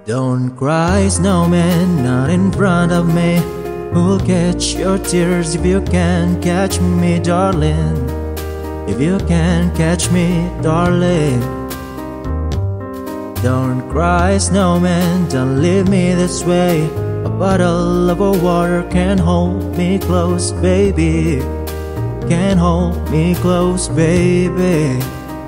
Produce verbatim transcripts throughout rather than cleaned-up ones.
Don't cry, snowman, not in front of me. Who'll catch your tears if you can't catch me, darling? If you can't catch me, darling. Don't cry, snowman, don't leave me this way. A bottle of water can hold me close, baby. Can hold me close, baby.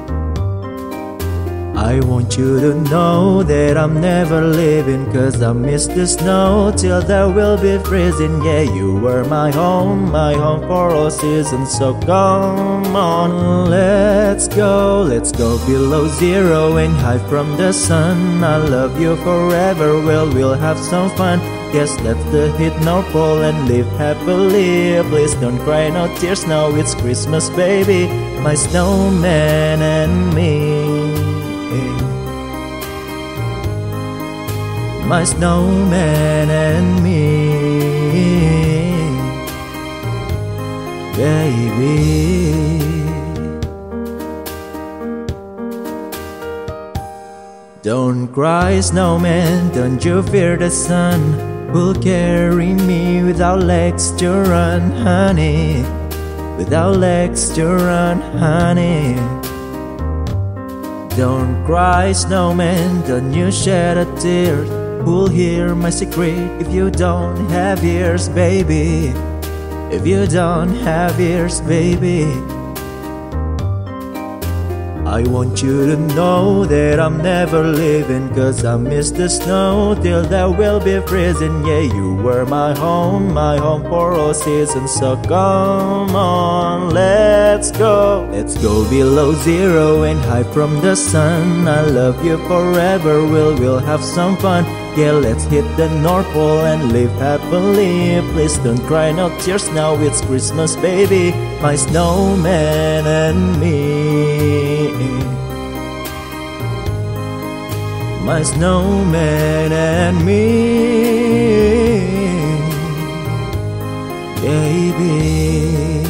I want you to know that I'm never leaving, 'cause I miss the snow till there will be freezing. Yeah, you were my home, my home for all seasons. So come on, let's go, let's go below zero and hide from the sun. I love you forever, well, we'll have some fun. Yes, that's the hit North Pole and live happily. Please don't cry, no tears now, it's Christmas, baby. My snowman and me. My snowman and me, baby. Don't cry, snowman, don't you fear the sun. Will carry me without legs to run, honey. Without legs to run, honey. Don't cry, snowman, don't you shed a tear. Who'll hear my secret if you don't have ears, baby? If you don't have ears, baby. I want you to know that I'm never leaving, 'cause I miss the snow till there will be freezing. Yeah, you were my home, my home for all seasons. So come on, let's go. Let's go below zero and hide from the sun. I love you forever, we'll, we'll have some fun. Yeah, let's hit the North Pole and live happily. Please don't cry, no tears now, it's Christmas, baby. My snowman and me. My snowman and me, baby.